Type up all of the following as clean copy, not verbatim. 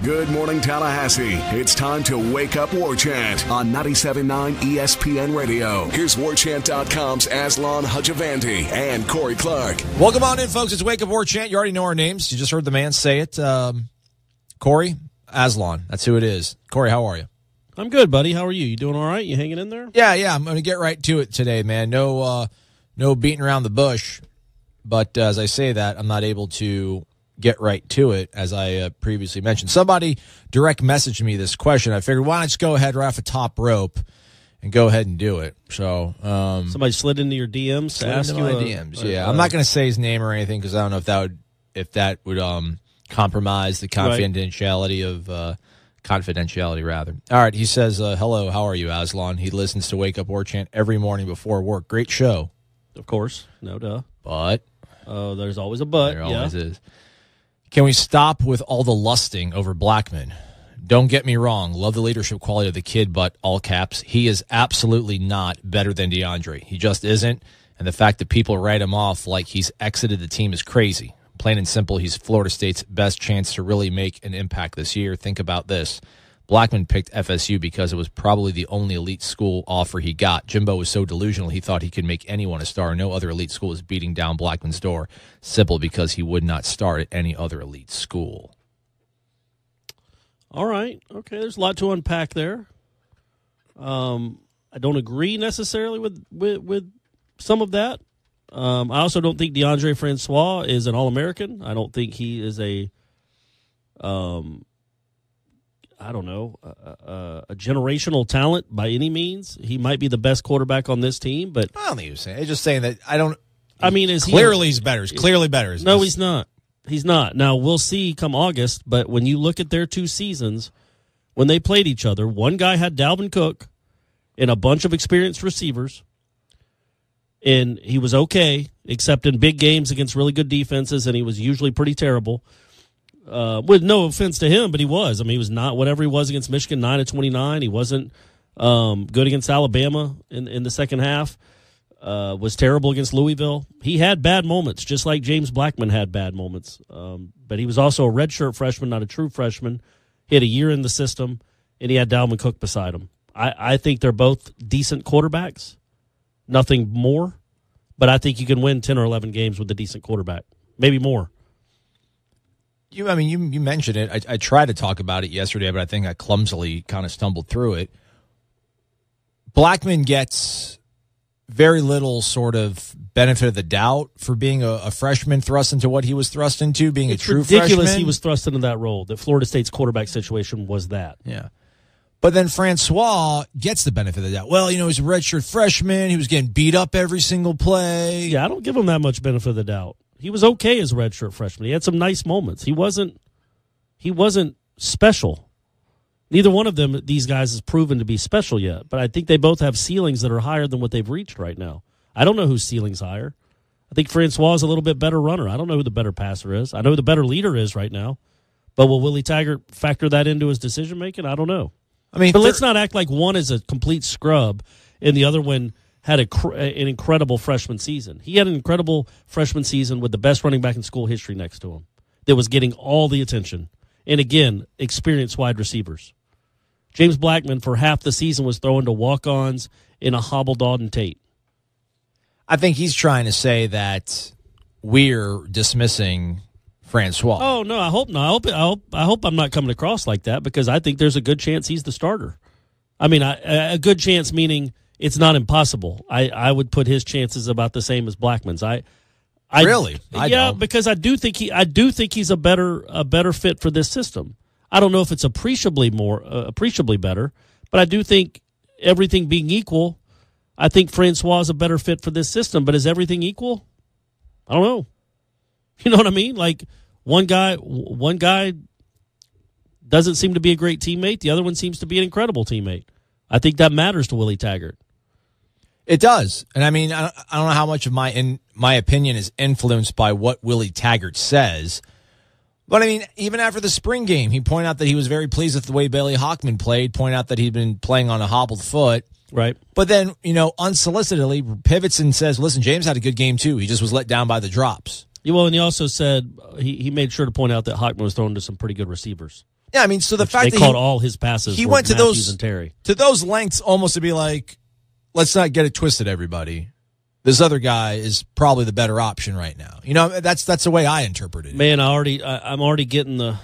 Good morning, Tallahassee. It's time to wake up War Chant on 97.9 ESPN Radio. Here's WarChant.com's Aslan Hajavandi and Corey Clark. Welcome on in, folks. It's Wake Up War Chant. You already know our names. You just heard the man say it. Corey, Aslan. That's who it is. Corey, how are you? I'm good, buddy. How are you? You doing all right? You hanging in there? Yeah. I'm going to get right to it today, man. No beating around the bush. But as I say that, I'm not able to get right to it, as I previously mentioned. Somebody direct messaged me this question. I figured, why not just go ahead right off the top rope and go ahead and do it. So somebody slid into your DMs to ask you. DMs, yeah. I'm not going to say his name or anything because I don't know if that would compromise the confidentiality of confidentiality rather. All right, he says, "Hello, how are you, Aslan?" He listens to Wake Up War Chant every morning before work. Great show, of course, no duh. But there's always a but. There always is. Can we stop with all the lusting over Blackman? Don't get me wrong. Love the leadership quality of the kid, but all caps, he is absolutely not better than DeAndre. He just isn't. And the fact that people write him off like he's exited the team is crazy. Plain and simple, he's Florida State's best chance to really make an impact this year. Think about this. Blackman picked FSU because it was probably the only elite school offer he got. Jimbo was so delusional he thought he could make anyone a star. No other elite school was beating down Blackman's door simply because he would not start at any other elite school. All right. Okay, there's a lot to unpack there. I don't agree necessarily with some of that. I also don't think DeAndre Francois is an All-American. I don't think he is a generational talent by any means. He might be the best quarterback on this team, but I don't think he was saying. He's just saying that I don't. I mean, he's better. He's clearly better. No, he's not. He's not. Now we'll see come August. But when you look at their two seasons, when they played each other, one guy had Dalvin Cook and a bunch of experienced receivers, and he was okay, except in big games against really good defenses, and he was usually pretty terrible. With no offense to him, but he was. I mean, he was not whatever he was against Michigan, 9-29. He wasn't good against Alabama in the second half. Was terrible against Louisville. He had bad moments, just like James Blackman had bad moments. But he was also a redshirt freshman, not a true freshman. He had a year in the system, and he had Dalvin Cook beside him. I think they're both decent quarterbacks, nothing more. But I think you can win 10 or 11 games with a decent quarterback, maybe more. You mentioned it. I tried to talk about it yesterday, but I think I clumsily kind of stumbled through it. Blackman gets very little sort of benefit of the doubt for being a freshman thrust into what he was thrust into, being a true freshman. It's ridiculous he was thrust into that role, that Florida State's quarterback situation was that. Yeah. But then Francois gets the benefit of the doubt. Well, he's a redshirt freshman. He was getting beat up every single play. Yeah, I don't give him that much benefit of the doubt. He was okay as a redshirt freshman. He had some nice moments. He wasn't special. Neither one of these guys has proven to be special yet, but I think they both have ceilings that are higher than what they've reached right now. I don't know whose ceiling's higher. I think Francois is a little bit better runner. I don't know who the better passer is. I know who the better leader is right now. But will Willie Taggart factor that into his decision-making? I don't know. But let's not act like one is a complete scrub and the other one had an incredible freshman season. He had an incredible freshman season with the best running back in school history next to him that was getting all the attention. And again, experienced wide receivers. James Blackman, for half the season, was throwing to walk-ons in a hobbled Auden Tate. I think he's trying to say that we're dismissing Francois. Oh, no, I hope not. I hope I'm not coming across like that because I think there's a good chance he's the starter. I mean, a good chance meaning it's not impossible. I would put his chances about the same as Blackman's. Really? Because I do think he's a better fit for this system. I don't know if it's appreciably better, but I do think everything being equal, I think Francois is a better fit for this system. But is everything equal? I don't know. You know what I mean? Like one guy doesn't seem to be a great teammate. The other one seems to be an incredible teammate. I think that matters to Willie Taggart. It does. And I mean, I don't know how much of my opinion is influenced by what Willie Taggart says. But I mean, even after the spring game, he pointed out that he was very pleased with the way Bailey Hockman played, pointed out that he'd been playing on a hobbled foot. Right. But then, unsolicitedly pivots and says, listen, James had a good game too. He just was let down by the drops. Yeah, well, and he also said he made sure to point out that Hockman was throwing to some pretty good receivers. Yeah, I mean, so the fact they that caught all his passes. he were went to Matthews and Terry. those lengths almost to be like, let's not get it twisted, everybody. This other guy is probably the better option right now. You know, that's the way I interpreted it. Man, I'm already getting the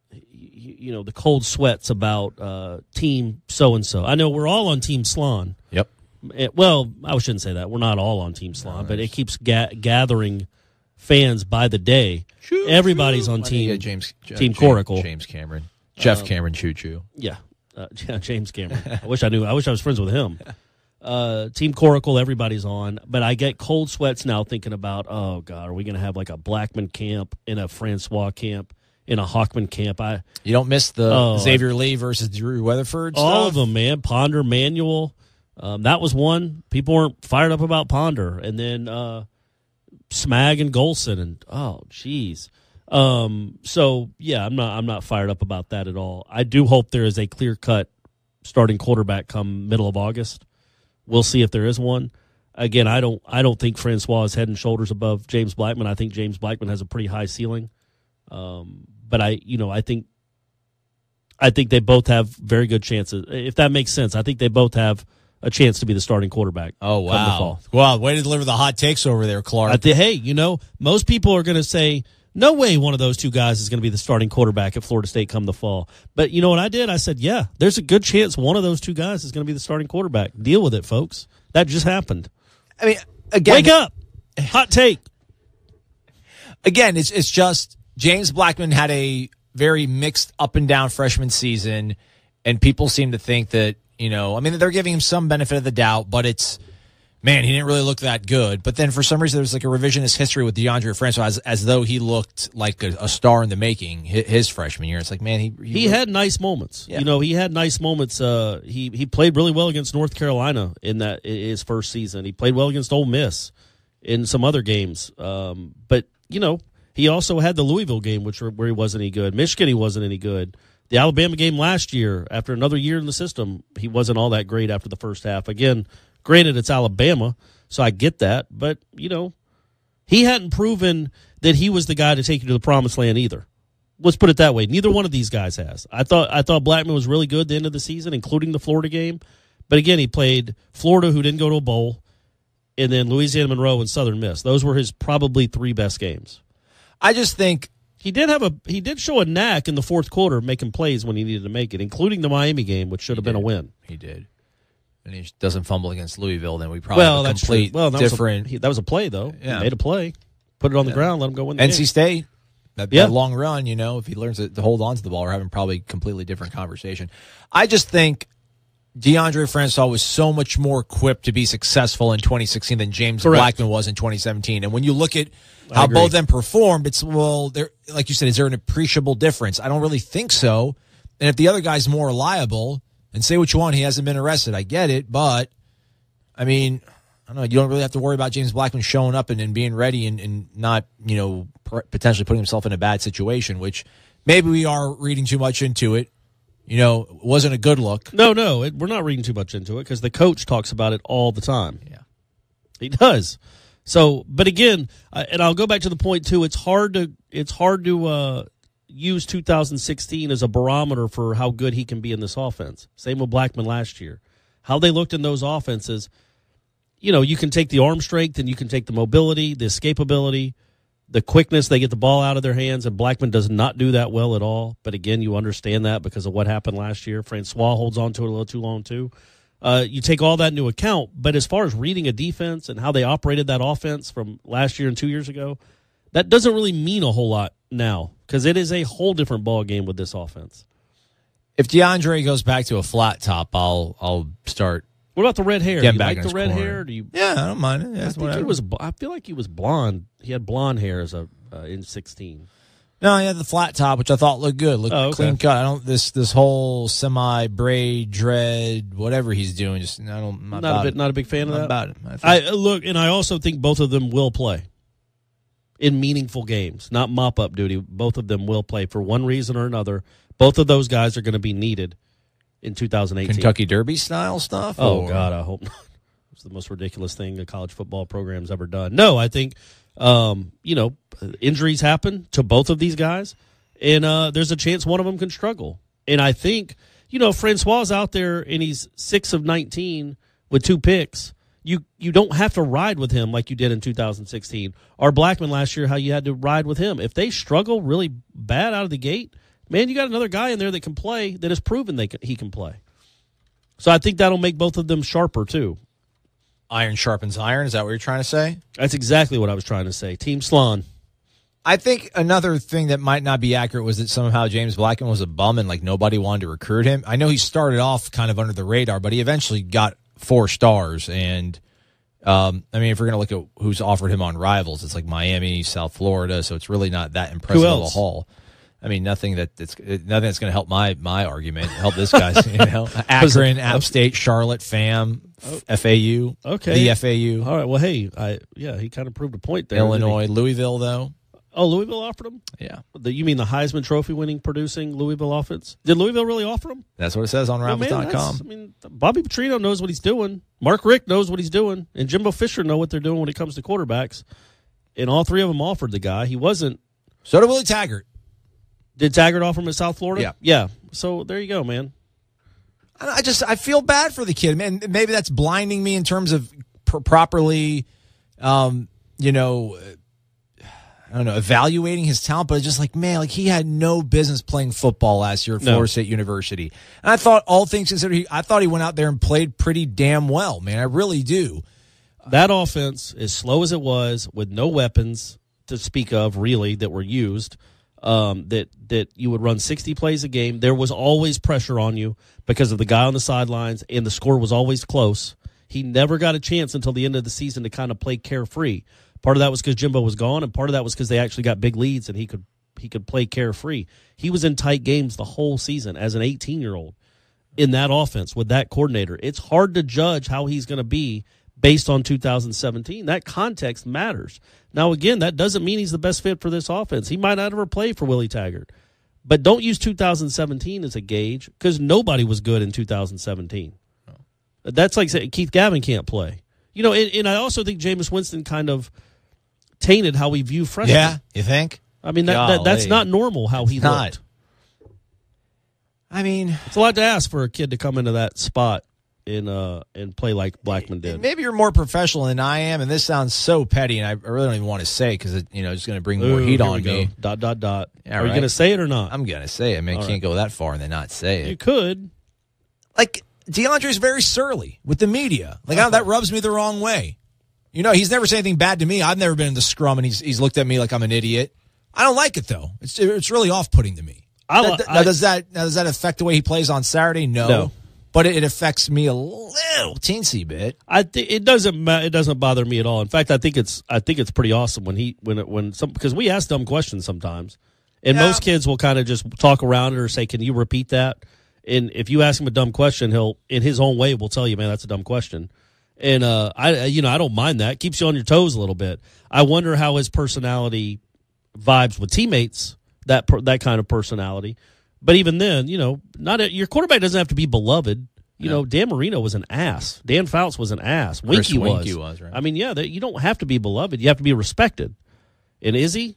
cold sweats about team so and so. I know we're all on Team Slon. Yep. Well, I shouldn't say that. We're not all on Team Slon, but it keeps gathering fans by the day. Everybody's on Team Coracle. James Cameron. Jeff Cameron, choo-choo. Yeah, James Cameron. I wish I was friends with him. Team Coracle, everybody's on. But I get cold sweats now thinking about, oh, God, are we going to have like a Blackman camp and a Francois camp and a Hawkman camp? You don't miss the Xavier Lee versus Drew Weatherford stuff? All of them, man. Ponder, Manuel. That was one. People weren't fired up about Ponder. And then Smag and Golson. And, oh, geez. So, yeah, I'm not fired up about that at all. I do hope there is a clear-cut starting quarterback come middle of August. We'll see if there is one. Again, I don't think Francois is head and shoulders above James Blackman. I think James Blackman has a pretty high ceiling. But I think they both have very good chances. If that makes sense, I think they both have a chance to be the starting quarterback. Oh, wow. Come the fall. Wow, way to deliver the hot takes over there, Clark. Hey, most people are going to say, no way one of those two guys is going to be the starting quarterback at Florida State come the fall. But you know what I did? I said, yeah, there's a good chance one of those two guys is going to be the starting quarterback. Deal with it, folks. That just happened. I mean, again, wake up. Hot take. Again, it's just James Blackman had a very mixed up and down freshman season, and people seem to think that, they're giving him some benefit of the doubt, but it's, man, he didn't really look that good. But then for some reason, there's like a revisionist history with DeAndre Francois as though he looked like a star in the making his freshman year. It's like, man, he had nice moments. Yeah. He had nice moments. He played really well against North Carolina in his first season. He played well against Ole Miss in some other games. But he also had the Louisville game, where he wasn't any good. Michigan, he wasn't any good. The Alabama game last year, after another year in the system, he wasn't all that great after the first half. Again, granted, it's Alabama, so I get that. But, he hadn't proven that he was the guy to take you to the promised land either. Let's put it that way. Neither one of these guys has. I thought Blackman was really good at the end of the season, including the Florida game. But, again, he played Florida, who didn't go to a bowl, and then Louisiana Monroe and Southern Miss. Those were his probably three best games. I just think he did show a knack in the fourth quarter making plays when he needed to make it, including the Miami game, which should have been a win. He did. And he doesn't fumble against Louisville, then we probably have a complete different. That was a play, though. Yeah. He made a play, put it on the ground, let him go win the NC game. State, that long run, if he learns to hold on to the ball, we're having probably a completely different conversation. I just think DeAndre Francois was so much more equipped to be successful in 2016 than James Blackman was in 2017. And when you look at how both of them performed, it's, like you said, is there an appreciable difference? I don't really think so. And if the other guy's more reliable, and say what you want, he hasn't been arrested, I get it, but, I mean, I don't know, you don't really have to worry about James Blackman showing up and being ready and not, potentially putting himself in a bad situation, which maybe we are reading too much into it. Wasn't a good look. No, we're not reading too much into it because the coach talks about it all the time. Yeah. He does. So, but again, and I'll go back to the point too. It's hard to use 2016 as a barometer for how good he can be in this offense. Same with Blackman last year. How they looked in those offenses, you can take the arm strength and you can take the mobility, the escapability, the quickness. They get the ball out of their hands, and Blackman does not do that well at all. But again, you understand that because of what happened last year. Francois holds on to it a little too long too. You take all that into account, but as far as reading a defense and how they operated that offense from last year and 2 years ago, that doesn't really mean a whole lot now because it is a whole different ball game with this offense. If DeAndre goes back to a flat top, I'll start. What about the red hair? Do you like the red hair? Yeah, I don't mind it. I feel like he was blonde. He had blonde hair as in 16. No, he had the flat top, which I thought looked good. Looked clean cut. I don't this whole semi braid dread, whatever he's doing. Just not a big fan of that. About it. I also think both of them will play in meaningful games, not mop up duty. Both of them will play for one reason or another. Both of those guys are going to be needed in 2018. Kentucky Derby style stuff? Oh, God, I hope not. It's the most ridiculous thing a college football program's ever done. No, I think, injuries happen to both of these guys, and there's a chance one of them can struggle. And I think, Francois out there and he's 6 of 19 with 2 picks. You don't have to ride with him like you did in 2016. Or Blackman last year, how you had to ride with him. If they struggle really bad out of the gate, man, you got another guy in there that can play, that has proven he can play. So I think that'll make both of them sharper too. Iron sharpens iron. Is that what you're trying to say? That's exactly what I was trying to say. Team Slon. I think another thing that might not be accurate was that somehow James Blackman was a bum and nobody wanted to recruit him. I know he started off kind of under the radar, but he eventually got 4 stars. And if we're going to look at who's offered him on Rivals, it's like Miami, South Florida. So it's really not that impressive of a haul. Nothing that's going to help my argument. Help this guy's, Akron, App State, Charlotte, FAM, FAU, okay, the FAU. All right. Well, hey, he kind of proved a point there. Illinois, Louisville, though. Oh, Louisville offered him? Yeah. You mean the Heisman Trophy winning producing Louisville offense? Did Louisville really offer him? That's what it says on Rivals.com. Bobby Petrino knows what he's doing. Mark Richt knows what he's doing. And Jimbo Fisher know what they're doing when it comes to quarterbacks. And all 3 of them offered the guy. He wasn't. So did Willie Taggart. Did Taggart offer him at South Florida? Yeah. Yeah. So there you go, man. I feel bad for the kid, man. Maybe that's blinding me in terms of properly, evaluating his talent, but it's just he had no business playing football last year at Florida State University. And I thought, all things considered, I thought he went out there and played pretty damn well, man. I really do. That offense, as slow as it was, with no weapons to speak of, really, that were used, that you would run 60 plays a game. There was always pressure on you because of the guy on the sidelines, and the score was always close. He never got a chance until the end of the season to kind of play carefree. Part of that was because Jimbo was gone, and part of that was because they actually got big leads and he could play carefree. He was in tight games the whole season as an 18-year-old in that offense with that coordinator. It's hard to judge how he's going to be based on 2017. That context matters. Now, again, that doesn't mean he's the best fit for this offense. He might not ever play for Willie Taggart. But don't use 2017 as a gauge because nobody was good in 2017. That's like saying Keith Gavin can't play. And I also think Jameis Winston kind of tainted how we view freshmen. Yeah, you think? That's not normal how he looked. It's a lot to ask for a kid to come into that spot and play like Blackman did. Maybe you're more professional than I am, and this sounds so petty, and I really don't even want to say because it's going to bring more heat on me. ... Yeah, Are right. you going to say it or not? I'm going to say it. I can't go that far and then not say it. You could. DeAndre's very surly with the media. That rubs me the wrong way. He's never said anything bad to me. I've never been in the scrum, and he's looked at me like I'm an idiot. I don't like it, though. It's really off-putting to me. Does that affect the way he plays on Saturday? No. But it affects me a little teensy bit. It doesn't bother me at all. In fact, I think it's pretty awesome because we ask dumb questions sometimes, and most kids will kind of just talk around it or say, "Can you repeat that?" And if you ask him a dumb question, he'll, in his own way, will tell you, "Man, that's a dumb question." And I don't mind that. It keeps you on your toes a little bit. I wonder how his personality vibes with teammates. That kind of personality. But even then, your quarterback doesn't have to be beloved. Dan Marino was an ass. Dan Fouts was an ass. Winky was, right? You don't have to be beloved. You have to be respected. And is he?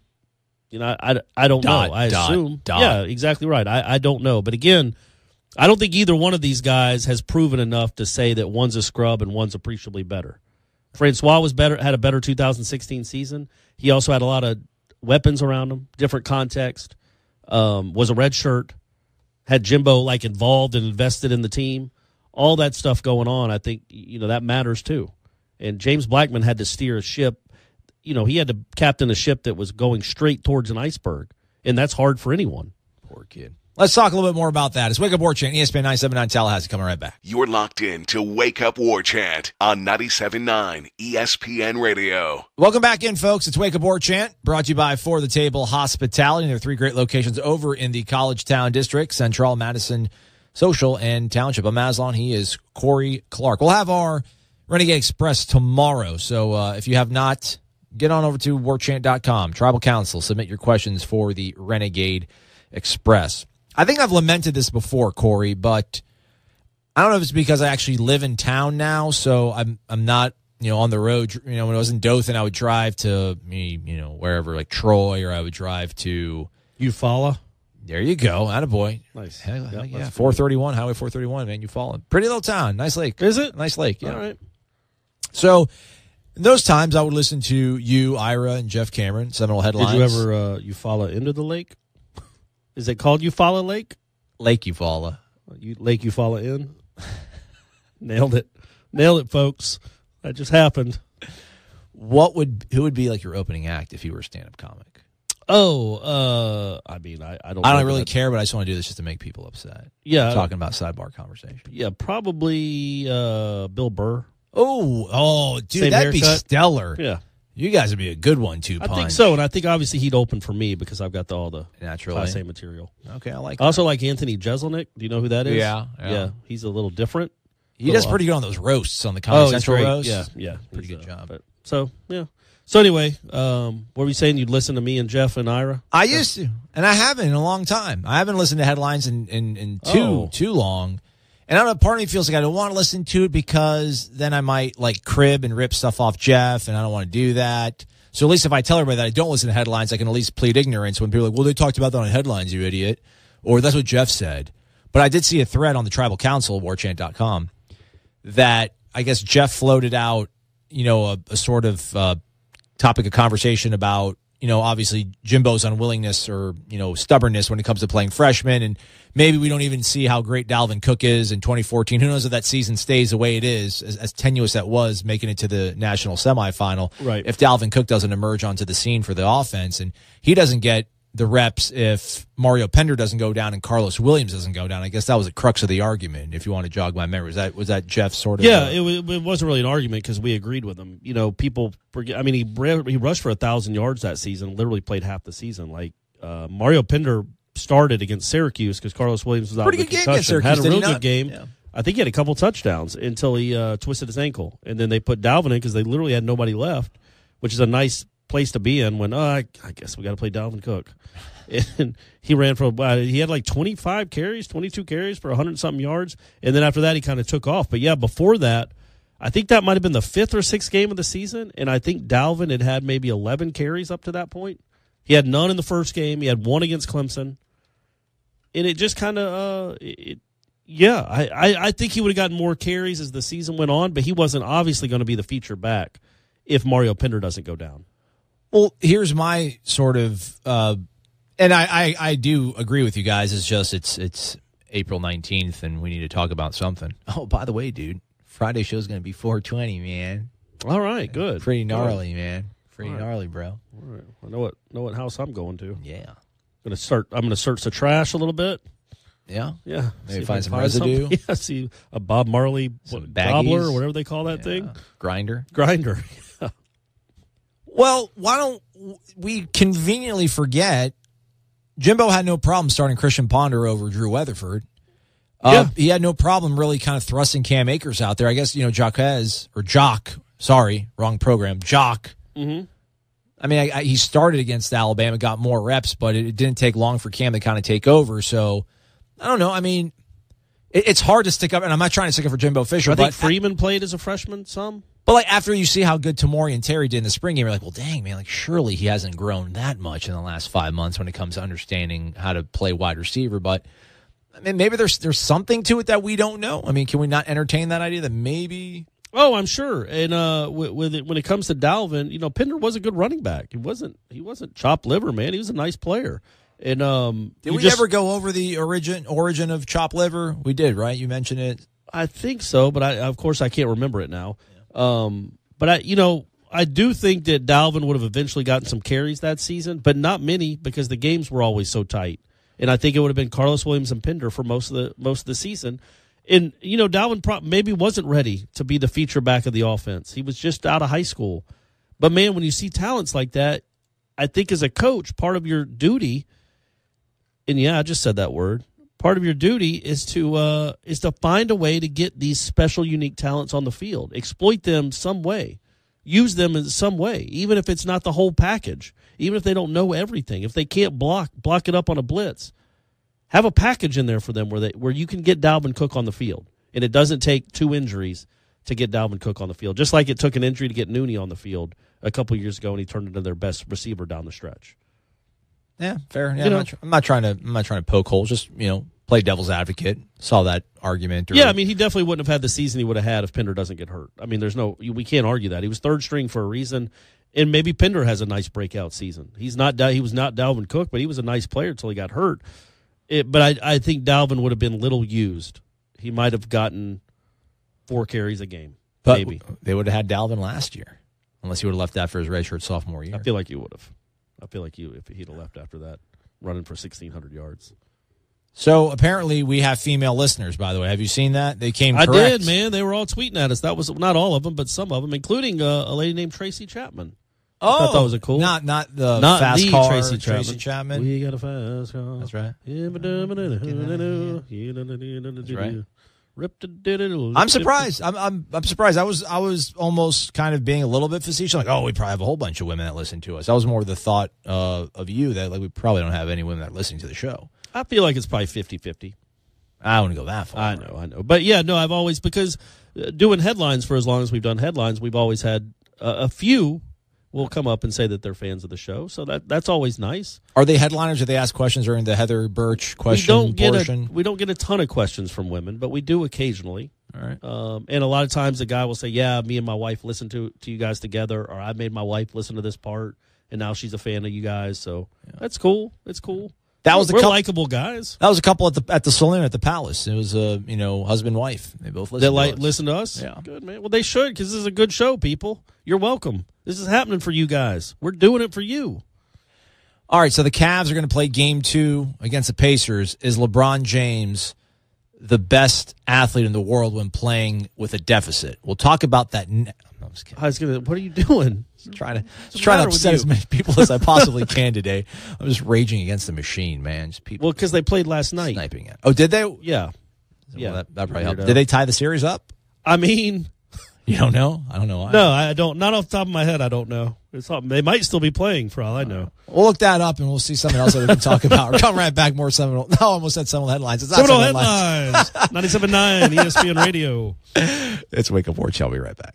I don't know. I assume. Yeah, exactly right. I don't know. But again, I don't think either one of these guys has proven enough to say that one's a scrub and one's appreciably better. Francois had a better 2016 season. He also had a lot of weapons around him, different context, was a red shirt, had Jimbo involved and invested in the team. All that stuff going on, I think, that matters too. And James Blackman had to steer a ship. He had to captain a ship that was going straight towards an iceberg, and that's hard for anyone. Poor kid. Let's talk a little bit more about that. It's Wake Up War Chant, ESPN 97.9 Tallahassee, coming right back. You're locked in to Wake Up War Chant on 97.9 ESPN Radio. Welcome back in, folks. It's Wake Up War Chant, brought to you by For the Table Hospitality. There are 3 great locations over in the College Town District, Central, Madison, Social, and Township. I'm Aslan. He is Corey Clark. We'll have our Renegade Express tomorrow, so if you have not, get on over to warchant.com. Tribal Council, submit your questions for the Renegade Express. I think I've lamented this before, Corey, but I don't know if it's because I actually live in town now, so I'm not, on the road. When I was in Dothan, I would drive to wherever, like Troy, or I would drive to Eufaula. There you go. Attaboy. Nice. Heck, Yeah, yeah, that's 431, Highway 431, man. Eufaula. Pretty little town. Nice lake. Is it? Nice lake, yeah. All right. So, in those times, I would listen to you, Ira, and Jeff Cameron, Seminole Headlines. Did you ever Eufaula into the lake? Is it called Eufaula Lake? Lake Eufaula. Lake Eufaula in? Nailed it. Nailed it, folks. That just happened. Who would be like your opening act if you were a stand-up comic? Oh, I mean, I don't. I don't really care, but I just want to do this just to make people upset. Yeah, talking about sidebar conversation. Yeah, probably Bill Burr. Oh, dude, Same that'd be haircut. stellar. Yeah, you guys would be a good one too. I think so, and I think obviously he'd open for me because I've got all the Naturally. Class A material. Okay, I like. I also like Anthony Jeselnik. Do you know who that is? Yeah. He's a little different. He does pretty good on those roasts on the Comedy Central great. roast. Yeah, pretty good job. So anyway, what were you saying? You'd listen to me and Jeff and Ira? I used to, and I haven't in a long time. I haven't listened to Headlines in too long. And I don't know, part of me feels like I don't want to listen to it because then I might like crib and rip stuff off Jeff, and I don't want to do that. So at least if I tell everybody that I don't listen to Headlines, I can at least plead ignorance when people are like, well, they talked about that on Headlines, you idiot. Or that's what Jeff said. But I did see a thread on the Tribal Council, warchant.com, that I guess Jeff floated out, a sort of topic of conversation about, obviously Jimbo's unwillingness or, stubbornness when it comes to playing freshmen. And maybe we don't even see how great Dalvin Cook is in 2014. Who knows if that season stays the way it is, as tenuous that was, making it to the national semifinal. Right. If Dalvin Cook doesn't emerge onto the scene for the offense, and he doesn't get the reps if Mario Pender doesn't go down and Carlos Williams doesn't go down. I guess that was the crux of the argument, if you want to jog my memory. Was that Jeff's sort of... Yeah, it wasn't really an argument because we agreed with him. People forget. I mean, he rushed for 1,000 yards that season, literally played half the season. Like, Mario Pender started against Syracuse because Carlos Williams was out with concussion. Had a real good game. Yeah. I think he had a couple touchdowns until he twisted his ankle. And then they put Dalvin in because they literally had nobody left, which is a nice place to be in when, I guess we got to play Dalvin Cook. And he ran for, he had like 22 carries for 100-something yards. And then after that, he kind of took off. But yeah, before that, I think that might have been the 5th or 6th game of the season. And I think Dalvin had maybe 11 carries up to that point. He had none in the first game. He had one against Clemson. And it just kind of, I think he would have gotten more carries as the season went on, but he wasn't obviously going to be the feature back if Mario Pender doesn't go down. Well, here's my sort of, and I do agree with you guys. It's just it's April 19th, and we need to talk about something. Oh, by the way, dude, Friday show's going to be 420, man. All right, good. Pretty gnarly, man. Pretty gnarly, bro. All right. I know what house I'm going to. Yeah. I'm gonna search the trash a little bit. Yeah. Yeah. Maybe find some residue. Yeah, see a Bob Marley gobbler or whatever they call that thing. Grinder. Well, why don't we conveniently forget Jimbo had no problem starting Christian Ponder over Drew Weatherford. He had no problem really kind of thrusting Cam Akers out there. I guess, Jock, wrong program, Jock. Mm-hmm. I mean, he started against Alabama, got more reps, but it didn't take long for Cam to kind of take over. So, I don't know. I mean, it's hard to stick up, and I'm not trying to stick up for Jimbo Fisher. I think Freeman played as a freshman some. But, like, after you see how good Tamori and Terry did in the spring game, you're like, well, dang, man, like, surely he hasn't grown that much in the last 5 months when it comes to understanding how to play wide receiver. But, I mean, maybe there's something to it that we don't know. I mean, can we not entertain that idea that maybe... Oh, I'm sure. And when it comes to Dalvin, Pender was a good running back. He wasn't chopped liver, man. He was a nice player. And did we ever go over the origin of chopped liver? We did, right? You mentioned it. I think so, but of course I can't remember it now. But I do think that Dalvin would have eventually gotten some carries that season, but not many because the games were always so tight. And I think it would have been Carlos Williams and Pender for most of the season. And, Dalvin maybe wasn't ready to be the feature back of the offense. He was just out of high school. But, man, when you see talents like that, I think as a coach, part of your duty, and, I just said that word, part of your duty is to find a way to get these special, unique talents on the field. Exploit them some way. Use them in some way, even if it's not the whole package, even if they don't know everything. If they can't block it up on a blitz. Have a package in there for them where you can get Dalvin Cook on the field. And it doesn't take 2 injuries to get Dalvin Cook on the field. Just like it took an injury to get Nooney on the field a couple years ago, and he turned into their best receiver down the stretch. Yeah, fair. Yeah, I'm not trying to poke holes. Just play devil's advocate. Saw that argument. Yeah, I mean, he definitely wouldn't have had the season he would have had if Pinder doesn't get hurt. I mean, we can't argue that. He was third string for a reason, and maybe Pinder has a nice breakout season. He was not Dalvin Cook, but he was a nice player until he got hurt. But I think Dalvin would have been little used. He might have gotten 4 carries a game. But maybe they would have had Dalvin last year, unless he would have left after his redshirt sophomore year. I feel like you would have. If he'd have left after that, running for 1,600 yards. So apparently we have female listeners, by the way. Have you seen that? They came correct. I did, man. They were all tweeting at us. That was not all of them, but some of them, including a lady named Tracy Chapman. Oh, I thought that was a cool. Not the fast car Tracy Chapman. We got a fast car. That's right. That's right. I'm surprised. I'm surprised. I was almost kind of being a little bit facetious, like, oh, we probably have a whole bunch of women that listen to us. That was more the thought of you that we probably don't have any women that are listening to the show. I feel like it's probably 50-50. I wouldn't go that far. I know. But yeah, no, I've always, because doing headlines for as long as we've done headlines, we've always had a few will come up and say that they're fans of the show. So that's always nice. Are they headliners? Do they ask questions during the Heather Birch question portion? We don't get a ton of questions from women, but we do occasionally. All right. And a lot of times the guy will say, yeah, me and my wife listened to you guys together, or I made my wife listen to this part, and now she's a fan of you guys. So that's cool. It's cool. We're likable guys. That was a couple at the saloon at the Palace. It was husband and wife. They both listened. Listen to us. Yeah, good, man. Well, they should, because this is a good show. People, you're welcome. This is happening for you guys. We're doing it for you. All right. So the Cavs are going to play Game 2 against the Pacers. Is LeBron James the best athlete in the world when playing with a deficit? We'll talk about that. I'm just kidding. What are you doing? Trying to upset as many people as I possibly can today. I'm just raging against the machine, man. Just people. Well, because they played last night. Sniping it. Oh, did they? Yeah. Well, that probably helped. Did they tie the series up? I mean, you don't know? I don't know. No, I don't. Not off the top of my head, I don't know. They might still be playing for all I know. We'll look that up and we'll see something else that we can talk about. We're coming right back. More Seminole. No, I almost said Seminole headlines. It's not Seminole headlines. 97.9 ESPN Radio. It's Wake Up War. I'll be right back.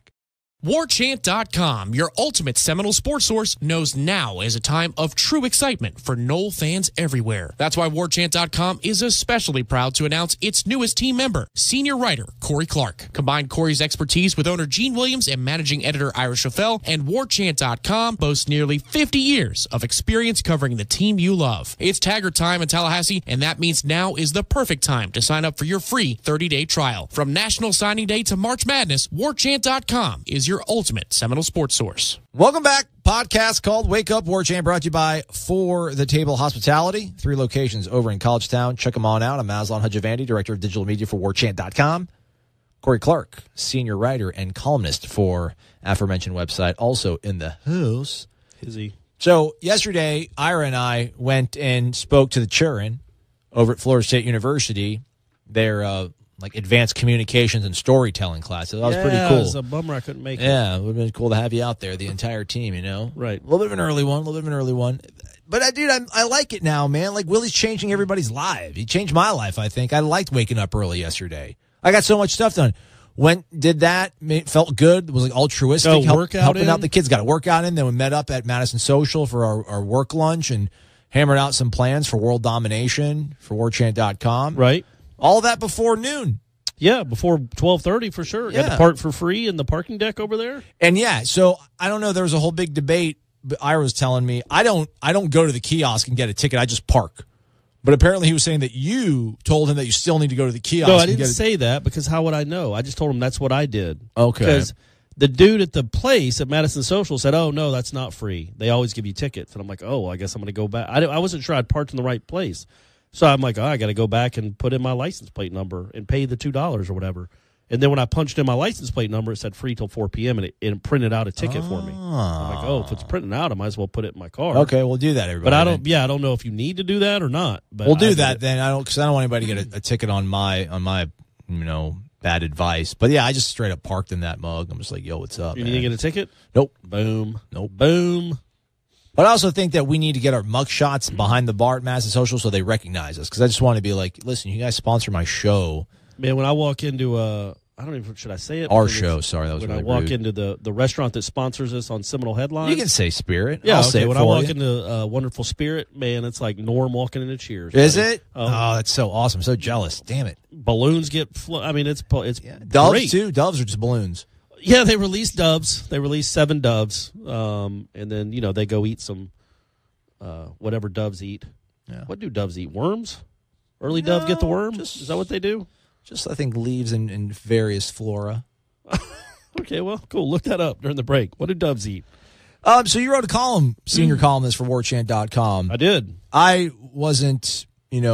WarChant.com, your ultimate Seminole sports source, knows now is a time of true excitement for Nole fans everywhere. That's why WarChant.com is especially proud to announce its newest team member, senior writer Corey Clark. Combine Corey's expertise with owner Gene Williams and managing editor Ira Schafel, and WarChant.com boasts nearly 50 years of experience covering the team you love. It's Taggart time in Tallahassee, and that means now is the perfect time to sign up for your free 30-day trial. From National Signing Day to March Madness, WarChant.com is your ultimate Seminole sports source. Welcome back. Podcast called Wake Up War Chant, brought to you by For the Table Hospitality. 3 locations over in Collegetown. Check them on out. I'm Aslan Hajavandi, Director of Digital Media for WarChant.com. Corey Clark, Senior Writer and Columnist for aforementioned website, also in the house. Is he? So yesterday, Ira and I went and spoke to the children over at Florida State University. Their advanced communications and storytelling classes. That was pretty cool. It was a bummer I couldn't make it. Yeah, it would have been cool to have you out there, the entire team, Right. A little bit of an early one. But I like it now, man. Like, Willie's changing everybody's life. He changed my life, I think. I liked waking up early yesterday. I got so much stuff done. Did that, felt good. It was altruistic, helping out the kids. Got a workout in. Then we met up at Madison Social for our work lunch and hammered out some plans for world domination for warchant.com. Right. All that before noon. Yeah, before 12:30 for sure. Yeah. Got to park for free in the parking deck over there. And so I don't know. There was a whole big debate. But Ira was telling me I don't go to the kiosk and get a ticket. I just park. But apparently he was saying that you told him that you still need to go to the kiosk. No, I didn't say that because how would I know? I just told him that's what I did. Okay. Because the dude at the place at Madison Social said, "Oh no, that's not free. They always give you tickets." And I'm like, "Oh, well, I guess I'm going to go back." I wasn't sure I'd parked in the right place. So I'm like, I got to go back and put in my license plate number and pay the $2 or whatever. And then when I punched in my license plate number, it said free till 4 p.m. and it printed out a ticket for me. I'm like, if it's printing out, I might as well put it in my car. Okay, we'll do that, everybody. But I don't know if you need to do that or not. But we'll do that then. Because I don't want anybody to get a ticket on my bad advice. But yeah, I just straight up parked in that mug. I'm just like, yo, what's up? You need to get a ticket? Nope. Boom. Nope. Boom. But I also think that we need to get our mug shots behind the bar at Madison Social so they recognize us. Because I just want to be like, listen, you guys sponsor my show. Man, when I walk into I don't even, should I say it? Our Because show, sorry, that was when really I walk rude. into the restaurant that sponsors us on Seminole Headlines. You can say Spirit. Yeah, I'll okay. say it When for I walk you. into Wonderful Spirit, man, it's like Norm walking into Cheers. Is buddy. it? Oh, that's so awesome. I'm so jealous. Damn it. Balloons get I mean, it's Doves, great. too? Doves are just balloons. Yeah, they released doves. They released 7 doves. And then, they go eat some whatever doves eat. Yeah. What do doves eat? Worms? Early dove get the worm? just- Is that what they do? Just, I think, leaves and various flora. Okay, well, cool. Look that up during the break. What do doves eat? So you wrote a column, senior columnist for WarChant.com. I did. I wasn't,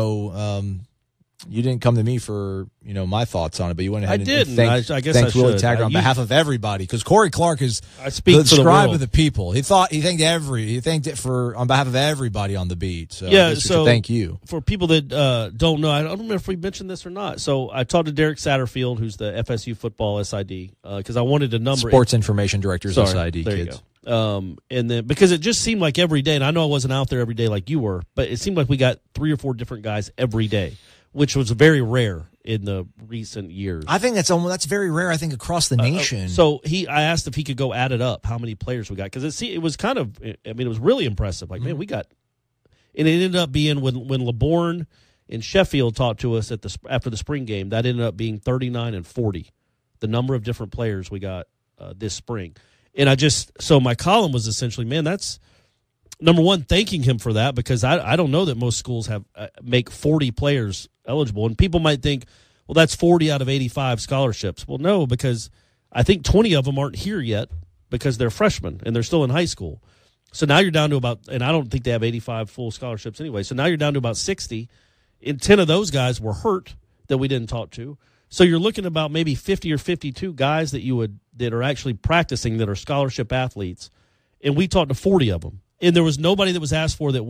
you didn't come to me for, my thoughts on it, but you went ahead I and didn't. thanked, I guess thanked I Willie should. Taggart on behalf of everybody, because Corey Clark is I speak the for the scribe world. of the people. He thanked it for on behalf of everybody on the beat. So Yeah, I guess we should so thank you. For people that don't know, I don't remember if we mentioned this or not. So I talked to Derek Satterfield, who's the FSU football SID, because I wanted a number. Sports Information Director's Sorry, SID, there kids. You go. And then because it just seemed like every day, and I know I wasn't out there every day like you were, but it seemed like we got 3 or 4 different guys every day, which was very rare in the recent years. I think that's very rare, I think, across the nation. So I asked if he could go add it up, how many players we got, because it was kind of, I mean, it was really impressive. Like, man, we got, and it ended up being when LeBourne and Sheffield talked to us after the spring game, that ended up being 39 and 40, the number of different players we got this spring. And so my column was essentially, man, that's number one, thanking him for that, because I don't know that most schools have make 40 players eligible. And people might think, well, that's 40 out of 85 scholarships. Well, no, because I think 20 of them aren't here yet because they're freshmen and they're still in high school. So now you're down to about, and I don't think they have 85 full scholarships anyway. So now you're down to about 60. And 10 of those guys were hurt that we didn't talk to. So you're looking about maybe 50 or 52 guys that are actually practicing that are scholarship athletes. And we talked to 40 of them. And there was nobody that was asked for that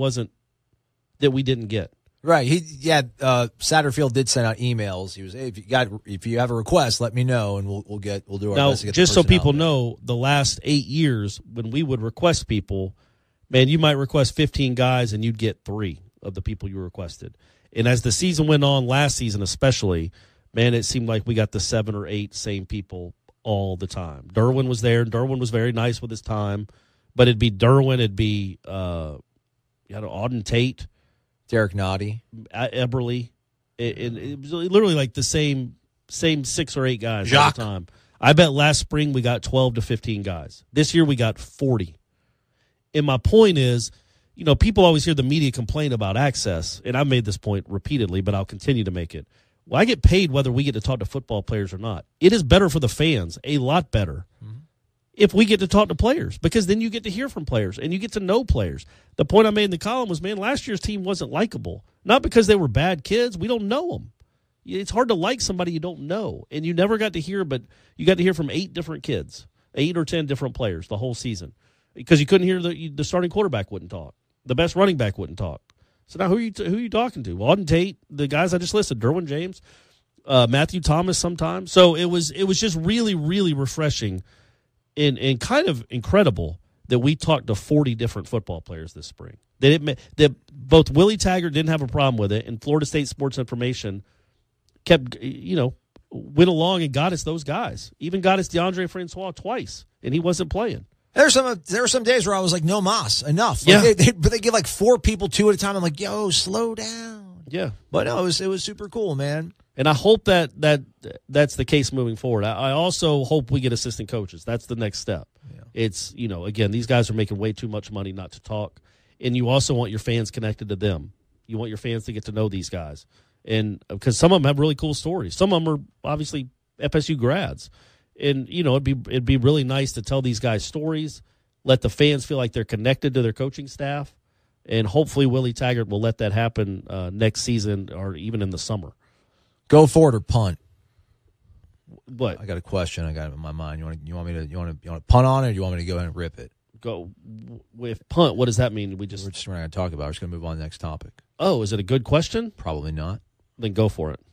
we didn't get. Right. Satterfield did send out emails. He was, hey, if you have a request, let me know, and we'll do our Now, best to get just the so person people out there. know, the last 8 years when we would request people, man, you might request 15 guys and you'd get 3 of the people you requested. And as the season went on, last season especially, man, it seemed like we got the 7 or 8 same people all the time. Derwin was there, and Derwin was very nice with his time, but it'd be Derwin, it'd be Auden Tate, Derek Noddy. Eberly. It was literally like the same 6 or 8 guys Jacques. all the time. I bet last spring we got 12 to 15 guys. This year we got 40. And my point is, people always hear the media complain about access, and I've made this point repeatedly, but I'll continue to make it. Well, I get paid whether we get to talk to football players or not. It is better for the fans, a lot better, if we get to talk to players, because then you get to hear from players and you get to know players. The point I made in the column was, man, last year's team wasn't likable. Not because they were bad kids. We don't know them. It's hard to like somebody you don't know. And you never got to hear, but you got to hear from 8 different kids, 8 or 10 different players the whole season, because you couldn't hear the starting quarterback wouldn't talk. The best running back wouldn't talk. So now who are you talking to? Auden Tate, the guys I just listed, Derwin James, Matthew Thomas sometimes. So it was just really, really refreshing and kind of incredible that we talked to 40 different football players this spring. That both Willie Taggart didn't have a problem with it, and Florida State Sports Information kept, went along and got us those guys. Even got us DeAndre Francois twice, and he wasn't playing. There were some days where I was like, no mas, enough. Yeah. But they give like 4 people 2 at a time. I'm like, yo, slow down. Yeah. But no, it was super cool, man. And I hope that's the case moving forward. I also hope we get assistant coaches. That's the next step. Yeah. It's, again, these guys are making way too much money not to talk. And you also want your fans connected to them. You want your fans to get to know these guys. And because some of them have really cool stories. Some of them are obviously FSU grads. And, it'd be really nice to tell these guys stories, let the fans feel like they're connected to their coaching staff. And hopefully Willie Taggart will let that happen next season or even in the summer. Go for it or punt. What? I got a question. I got it in my mind. You want to punt on it, or do you want me to go ahead and rip it? Go with punt. What does that mean? We're just going to talk about. We're just going to move on to the next topic. Oh, is it a good question? Probably not. Then go for it.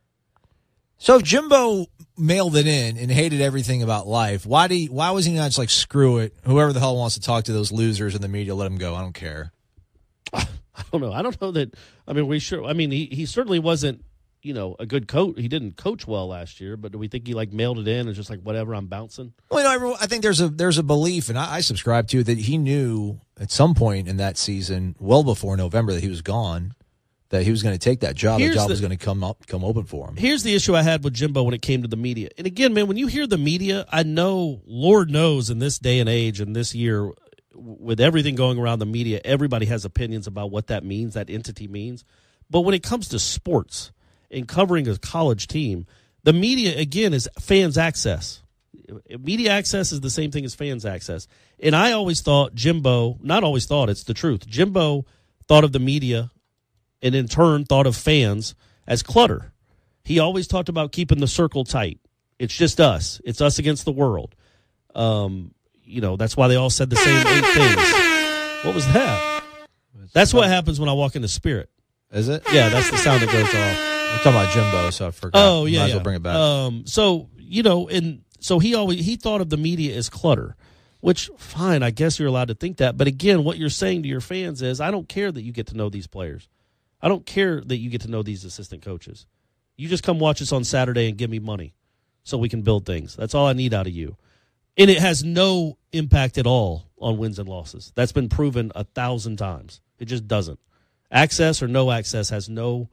So if Jimbo mailed it in and hated everything about life, why was he not just like, screw it? Whoever the hell wants to talk to those losers in the media, let him go. I don't care. I don't know. I don't know that. I mean, he certainly wasn't a good coach. He didn't coach well last year, but do we think he mailed it in and just whatever, I'm bouncing? Well, I think there's a belief, and I subscribe to, that he knew at some point in that season, well before November, that he was gone, that he was going to take that job. The job was going to come open for him. Here's the issue I had with Jimbo when it came to the media. And again, man, when you hear the media, I know, Lord knows, in this day and age and this year, with everything going around the media, everybody has opinions about what that means, that entity means. But when it comes to sports and covering a college team, the media, again, is fans' access. Media access is the same thing as fans' access. And I always thought Jimbo, not always thought, it's the truth, Jimbo thought of the media and in turn thought of fans as clutter. He always talked about keeping the circle tight. It's just us. It's us against the world. That's why they all said the same 8 things. What was that? That's what happens when I walk into Spirit. Is it? Yeah, that's the sound that goes off. We're talking about Jimbo, so I forgot. Oh, yeah. Might as well bring it back. So he thought of the media as clutter, which, fine, I guess you're allowed to think that. But again, what you're saying to your fans is, I don't care that you get to know these players. I don't care that you get to know these assistant coaches. You just come watch us on Saturday and give me money so we can build things. That's all I need out of you. And it has no impact at all on wins and losses. That's been proven 1,000 times. It just doesn't. Access or no access has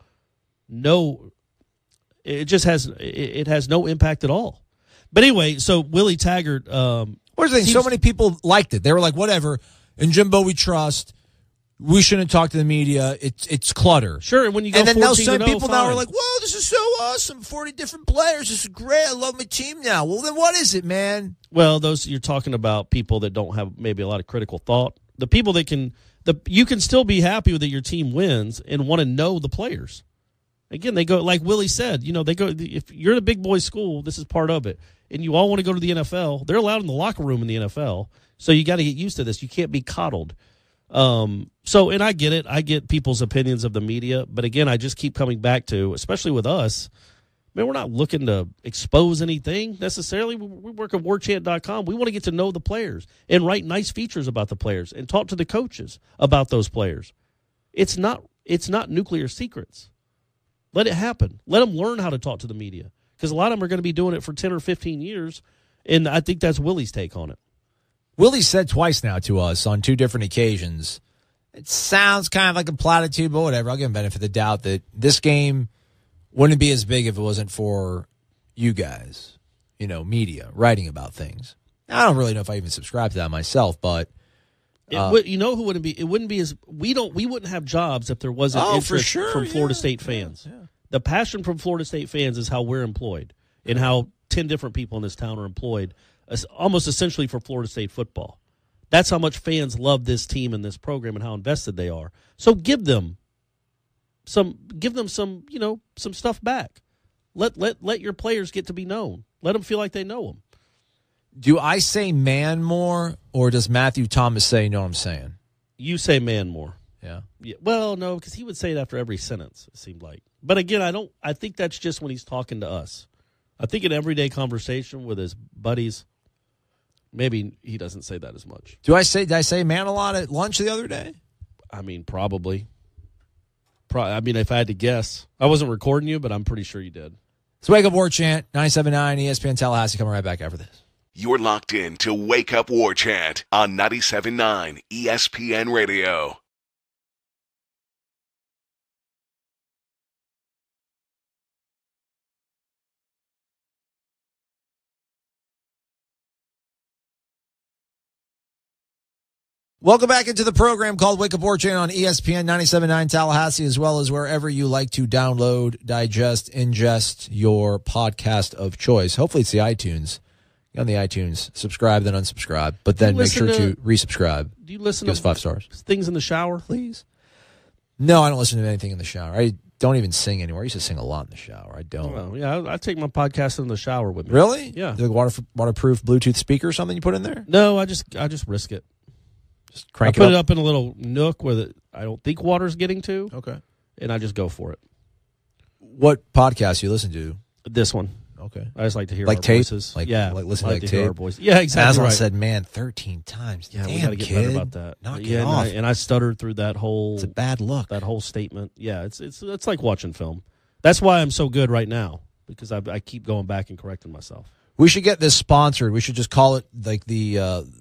it has no impact at all. But anyway, so Willie Taggart. Where's the thing? So many people liked it. They were like, whatever. In Jimbo, we trust. We shouldn't talk to the media. It's clutter. Sure, and when you go, and then now some 14-0, people now fine. are like, "Whoa, this is so awesome! 40 different players. This is great. I love my team now." Well, then what is it, man? Well, those you're talking about people that don't have maybe a lot of critical thought. The people that you can still be happy that your team wins and want to know the players. Again, they go like Willie said. They go, if you're in a big boy school, this is part of it, and you all want to go to the NFL. They're allowed in the locker room in the NFL, so you got to get used to this. You can't be coddled. And I get it. I get people's opinions of the media, but again, I just keep coming back to, especially with us, man, we're not looking to expose anything necessarily. We work at warchant.com. We want to get to know the players and write nice features about the players and talk to the coaches about those players. It's not nuclear secrets. Let it happen. Let them learn how to talk to the media, because a lot of them are going to be doing it for 10 or 15 years, and I think that's Willie's take on it. Willie said twice now to us on 2 different occasions, it sounds kind of like a platitude, but whatever. I'll give him benefit of the doubt that this game wouldn't be as big if it wasn't for you guys, media, writing about things. I don't really know if I even subscribe to that myself, but who wouldn't be? It wouldn't be as we wouldn't have jobs if there wasn't interest from Florida State fans. Yeah. The passion from Florida State fans is how we're employed, and how 10 different people in this town are employed, almost essentially for Florida State football. That's how much fans love this team and this program and how invested they are. So give them some stuff back. Let your players get to be known. Let them feel like they know them. Do I say man more, or does Matthew Thomas say, "Know what I'm saying"? You say man more. Yeah. Well, no, because he would say it after every sentence, it seemed like. But again, I think that's just when he's talking to us. I think in everyday conversation with his buddies, maybe he doesn't say that as much. Did I say man a lot at lunch the other day? I mean, probably. If I had to guess. I wasn't recording you, but I'm pretty sure you did. It's Wake Up War Chant, 97.9 ESPN Tallahassee. Coming right back after this. You're locked in to Wake Up War Chant on 97.9 ESPN Radio. Welcome back into the program called Wake Up War Chant on ESPN 97.9 Tallahassee, as well as wherever you like to download, digest, ingest your podcast of choice. Hopefully it's the iTunes. Get on the iTunes, subscribe, then unsubscribe, but then make sure to resubscribe. Do you listen Give us to 5 stars. Things in the shower? Please. No, I don't listen to anything in the shower. I don't even sing anymore. I used to sing a lot in the shower. I don't. Well, yeah, I take my podcast in the shower with me. Really? Yeah. The waterproof Bluetooth speaker or something you put in there? No, I just risk it. Just crank I put it up in a little nook where I don't think water's getting to. Okay. And I just go for it. What podcast you listen to? This one. Okay. I just like to hear like our tape? voices. Like listen I like to hear tape? our voices. Yeah, exactly. Aslan right. said, man, 13 times. Yeah, damn, we got to get kid. better about that. Knock it off. And I stuttered through that whole. It's a bad look. That whole statement. Yeah, it's like watching film. That's why I'm so good right now, because I keep going back and correcting myself. We should get this sponsored. We should just call it like the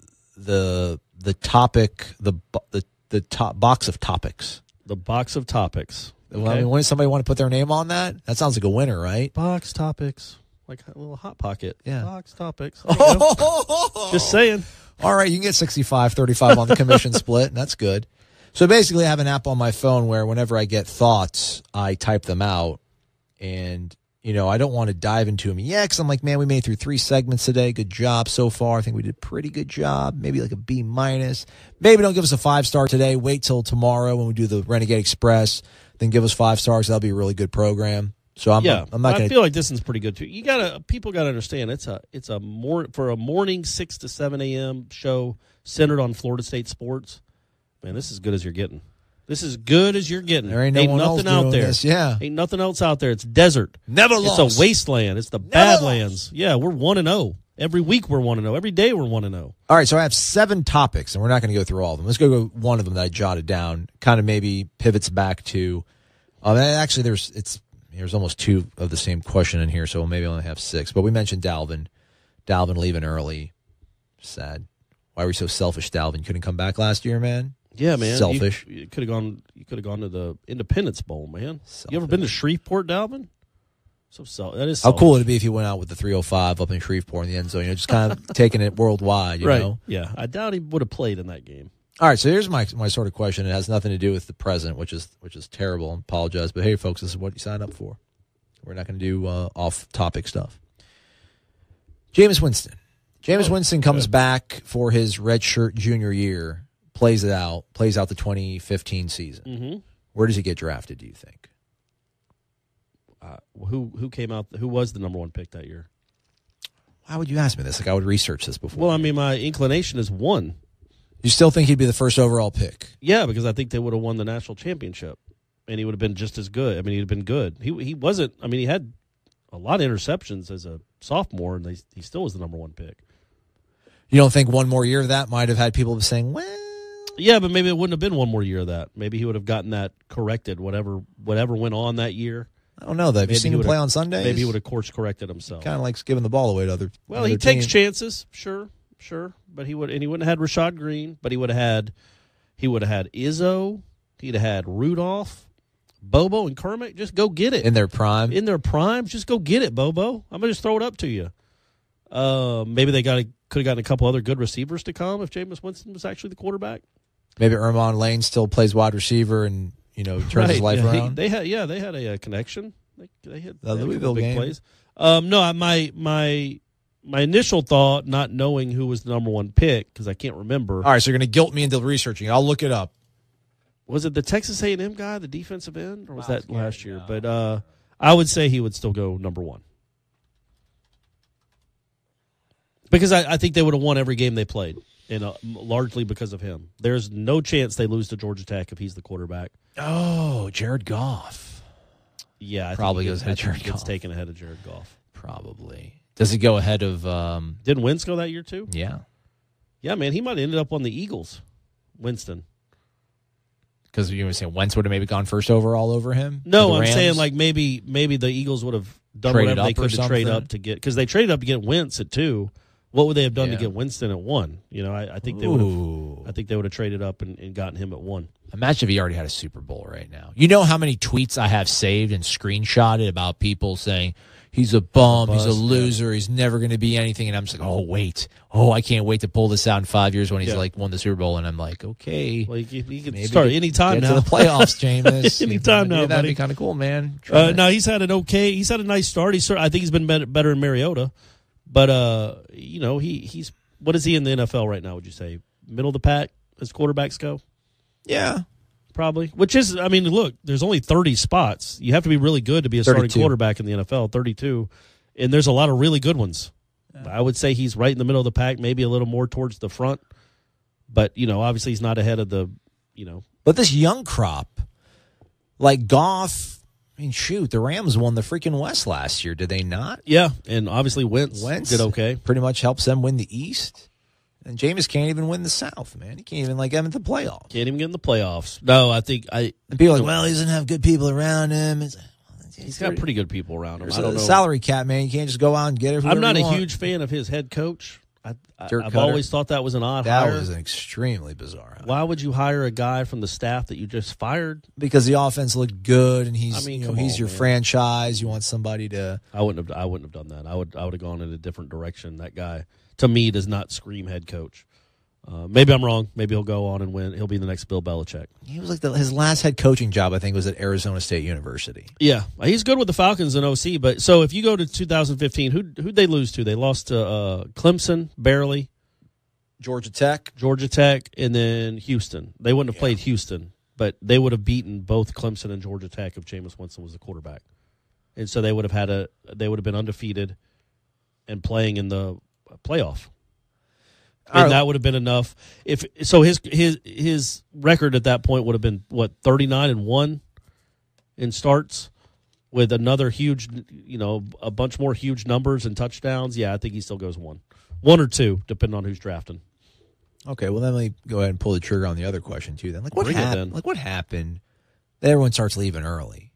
topic, the top box of topics. The box of topics. Okay. Well, I mean, when somebody want to put their name on that? That sounds like a winner, right? Box topics. Like a little Hot Pocket. Yeah. Box topics. Just saying. All right, you can get 65-35 on the commission split, and that's good. So basically, I have an app on my phone where whenever I get thoughts, I type them out. And, I don't want to dive into them yet because I'm like, man, we made it through 3 segments today. Good job so far. I think we did a pretty good job. Maybe like a B-. Maybe don't give us a 5-star today. Wait till tomorrow when we do the Renegade Express. Then give us 5 stars. That'll be a really good program. So I'm not going to. I feel like this is pretty good too. People got to understand for a morning 6 to 7 a.m. show centered on Florida State sports. Man, this is as good as you're getting. This is good as you're getting. There ain't no one nothing else out there. This, yeah. Ain't nothing else out there. It's desert. Never lost. It's a wasteland. It's the Badlands. Yeah, we're 1-0. Every week we're 1-0. Every day we're 1-0. All right, so I have 7 topics, and we're not going to go through all of them. Let's go one of them that I jotted down. Kind of maybe pivots back to. Actually, there's almost 2 of the same question in here, so maybe I only have 6. But we mentioned Dalvin leaving early. Sad. Why were you so selfish, Dalvin? Couldn't come back last year, man. Yeah, man. Selfish. You could have gone. You could have gone to the Independence Bowl, man. Selfish. You ever been to Shreveport, Dalvin? That is. How selfish. cool would it be if he went out with the 305 up in Shreveport in the end zone? Just kind of taking it worldwide, you know? Yeah, I doubt he would have played in that game. All right, so here's my sort of question. It has nothing to do with the present, which is terrible. I apologize, but hey, folks, this is what you signed up for. We're not going to do off-topic stuff. Jameis Winston. Winston comes back for his redshirt junior year, plays out the 2015 season. Mm-hmm. Where does he get drafted, do you think? Who came out? Who was the number 1 pick that year? Why would you ask me this? Like I would research this before. Well, I mean, my inclination is 1. You still think he'd be the first overall pick? Yeah, because I think they would have won the national championship, and he would have been just as good. I mean, he'd have been good. He wasn't. I mean, he had a lot of interceptions as a sophomore, and he still was the number 1 pick. You don't think one more year of that might have had people saying, well... Yeah, but maybe it wouldn't have been one more year of that. Maybe he would have gotten that corrected, whatever went on that year. I don't know, though. Have you seen him play on Sundays? Maybe he would have course-corrected himself. Kind of likes giving the ball away to other Well, he takes chances, sure. But he wouldn't have had Rashad Green, but he would have had Izzo, he'd have had Rudolph, Bobo, and Kermit. Just go get it. In their prime? In their prime, just go get it, Bobo. I'm going to just throw it up to you. Maybe they could have gotten a couple other good receivers to come if Jameis Winston was actually the quarterback. Maybe Ermon Lane still plays wide receiver and turns his life around. They had a connection. They had the Louisville big game. Plays. No, my initial thought, not knowing who was the number 1 pick because I can't remember. All right, so you're going to guilt me into researching. I'll look it up. Was it the Texas A&M guy, the defensive end, or was that last year? No. But I would say he would still go number 1. Because I think they would have won every game they played, and largely because of him. There's no chance they lose to Georgia Tech if he's the quarterback. Oh, Jared Goff. Yeah, probably goes ahead of Jared Goff. Gets taken ahead of Jared Goff. Probably. Does he go ahead of... Didn't Wentz go that year, too? Yeah. Yeah, man, he might have ended up on the Eagles, Winston. Because you were saying Wentz would have maybe gone first overall over him? No, I'm saying like maybe the Eagles would have done traded whatever they could to trade up to get... Because they traded up to get Wentz at 2. What would they have done to get Winston at 1? I think they would have. I think they would have traded up and gotten him at 1. Imagine if he already had a Super Bowl right now. You know how many tweets I have saved and screenshotted about people saying he's a bum, he's a loser, he's never going to be anything, and I'm just like, I can't wait to pull this out in 5 years when he's won the Super Bowl, and I'm like, okay, well, you can start any time now. Get to the playoffs, Jameis. Any time now, that'd be kind of cool, man. No, he's had a nice start. I think he's been better in Mariota. But, he's what is he in the NFL right now, would you say? Middle of the pack as quarterbacks go? Yeah. Probably. Which is, look, there's only 30 spots. You have to be really good to be a 32. starting quarterback in the NFL, 32. And there's a lot of really good ones. Yeah. I would say he's right in the middle of the pack, maybe a little more towards the front. But, obviously he's not ahead of the, But this young crop, like Goff... the Rams won the freaking West last year, did they not? Yeah, and obviously Wentz did okay. Pretty much helps them win the East. And Jameis can't even win the South, man. He can't even get him into the playoffs. Can't even get in the playoffs. No, I think And people are like, well, he doesn't have good people around him. It's He's got pretty good people around him. There's I don't a know. salary cap, man. You can't just go out and get it. I'm not you a want. huge fan of his head coach. Dirk I've Cutter. always thought that was an odd That hire. was an extremely bizarre hire. Why would you hire a guy from the staff that you just fired? Because the offense looked good, and he's come he's on, your man. franchise. You want somebody to. I wouldn't have done that. I would have gone in a different direction. That guy, to me, does not scream head coach. Maybe I'm wrong. Maybe he'll go on and win. He'll be the next Bill Belichick. He was like his last head coaching job, I think, was at Arizona State University. Yeah, he's good with the Falcons and OC. But so if you go to 2015, who'd they lose to? They lost to Clemson, barely. Georgia Tech. And then Houston. They wouldn't have played Houston, but they would have beaten both Clemson and Georgia Tech if Jameis Winston was the quarterback. And so they would have been undefeated and playing in the playoff. And that would have been enough. His record at that point would have been 39-1 in starts with another huge, a bunch more huge numbers and touchdowns. Yeah, I think he still goes one or two, depending on who's drafting. Okay, well then let me go ahead and pull the trigger on the other question too. Then, what Bring it happened? then. Like what happened that everyone starts leaving early?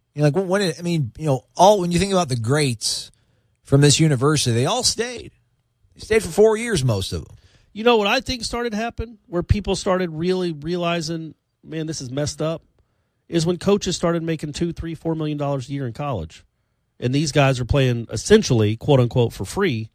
When you think about the greats from this university, they all stayed. They stayed for 4 years, most of them. You know what I think started to happen, where people started really realizing, man, this is messed up, is when coaches started making $2, $3, $4 million a year in college. And these guys are playing essentially, quote unquote, for free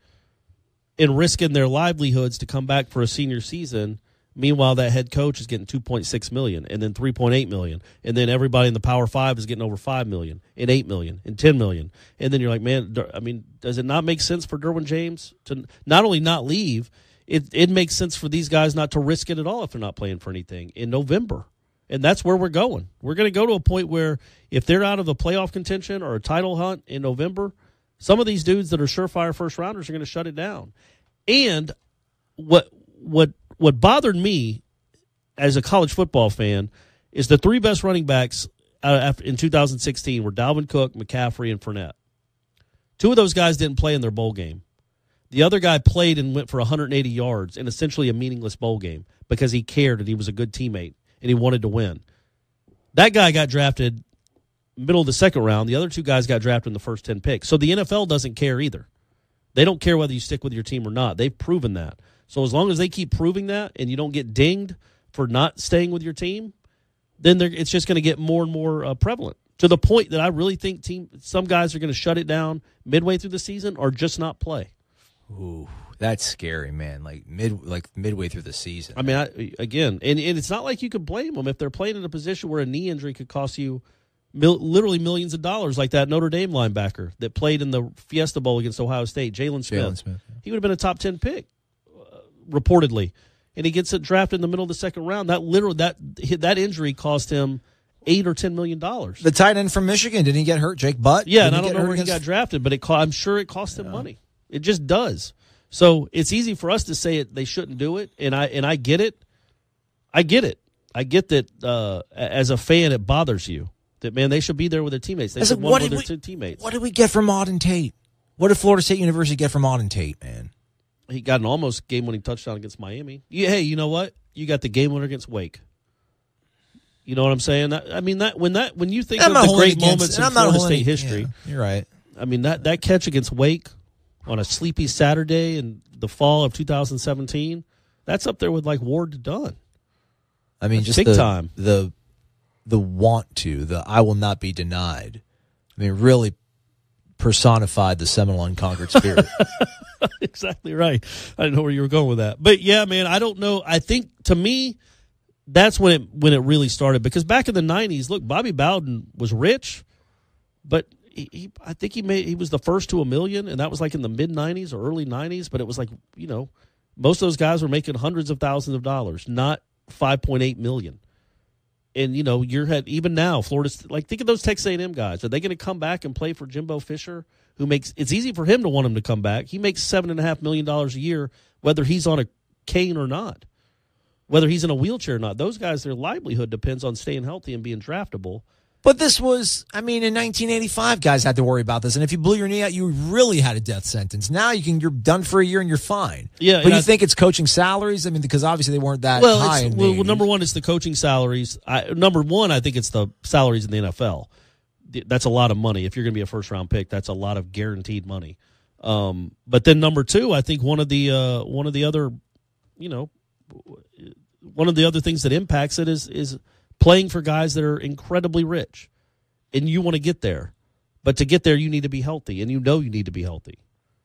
and risking their livelihoods to come back for a senior season. Meanwhile, that head coach is getting $2.6 million and then $3.8 million. And then everybody in the Power Five is getting over $5 million and $8 million and $10 million. And then you're like, man, does it not make sense for Derwin James to not only not leave, it makes sense for these guys not to risk it at all if they're not playing for anything in November. And that's where we're going. We're going to go to a point where if they're out of a playoff contention or a title hunt in November, some of these dudes that are surefire first rounders are going to shut it down. And what bothered me as a college football fan is the three best running backs in 2016 were Dalvin Cook, McCaffrey, and Fournette. Two of those guys didn't play in their bowl game. The other guy played and went for 180 yards in essentially a meaningless bowl game because he cared and he was a good teammate and he wanted to win. That guy got drafted middle of the second round. The other two guys got drafted in the first 10 picks. So the NFL doesn't care either. They don't care whether you stick with your team or not. They've proven that. So as long as they keep proving that and you don't get dinged for not staying with your team, then it's just going to get more and more prevalent, to the point that I really think some guys are going to shut it down midway through the season or just not play. Ooh, that's scary, man. Like midway through the season. I mean, and it's not like you could blame them if they're playing in a position where a knee injury could cost you literally millions of dollars, like that Notre Dame linebacker that played in the Fiesta Bowl against Ohio State, Jalen Smith. Yeah. He would have been a top 10 pick, reportedly, and he gets drafted in the middle of the second round. That injury cost him $8 or $10 million. The tight end from Michigan, didn't he get hurt? Jake Butt? Yeah, and I don't know where he got drafted, but I'm sure it cost him money. It just does. So it's easy for us to say they shouldn't do it, and I get it. I get that as a fan, it bothers you that, man, they should be there with their teammates. They should win with their teammates. What did we get from Auden Tate? What did Florida State University get from Auden Tate, man? He got an almost game-winning touchdown against Miami. Hey, you know what? You got the game winner against Wake. You know what I'm saying? I mean, when you think of the great moments in Florida State history, you're right. I mean, that catch against Wake on a sleepy Saturday in the fall of 2017, that's up there with like Ward to Dunn. I mean, that's just big time. The want to, the I will not be denied. I mean, really personified the Seminole unconquered spirit. Exactly right. I didn't know where you were going with that. But yeah, man, I don't know. I think, to me, that's when it really started. Because back in the 90s, look, Bobby Bowden was rich, but I think he was the first to $1 million, and that was like in the mid-90s or early 90s. But it was like, most of those guys were making hundreds of thousands of dollars, not $5.8 million. And, even now, Florida's, like, think of those Texas A&M guys. Are they going to come back and play for Jimbo Fisher, it's easy for him to want him to come back. He makes $7.5 million a year, whether he's on a cane or not, whether he's in a wheelchair or not. Those guys, their livelihood depends on staying healthy and being draftable. But this was, in 1985, guys had to worry about this. And if you blew your knee out, you really had a death sentence. Now you're done for a year and you're fine. Yeah, but you think it's coaching salaries? I mean, because obviously they weren't that high. Number one, it's the coaching salaries. Number one, I think it's the salaries in the NFL. that's a lot of money. If you're going to be a first-round pick, that's a lot of guaranteed money. But then number two, I think one of the other things that impacts it is playing for guys that are incredibly rich, and you want to get there. But to get there, you need to be healthy, and you need to be healthy.